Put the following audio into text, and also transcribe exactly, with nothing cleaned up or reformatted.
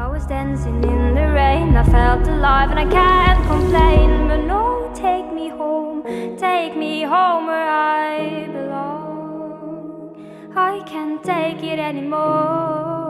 I was dancing in the rain, I felt alive and I can't complain. But no, take me home, take me home where I belong. I can't take it anymore.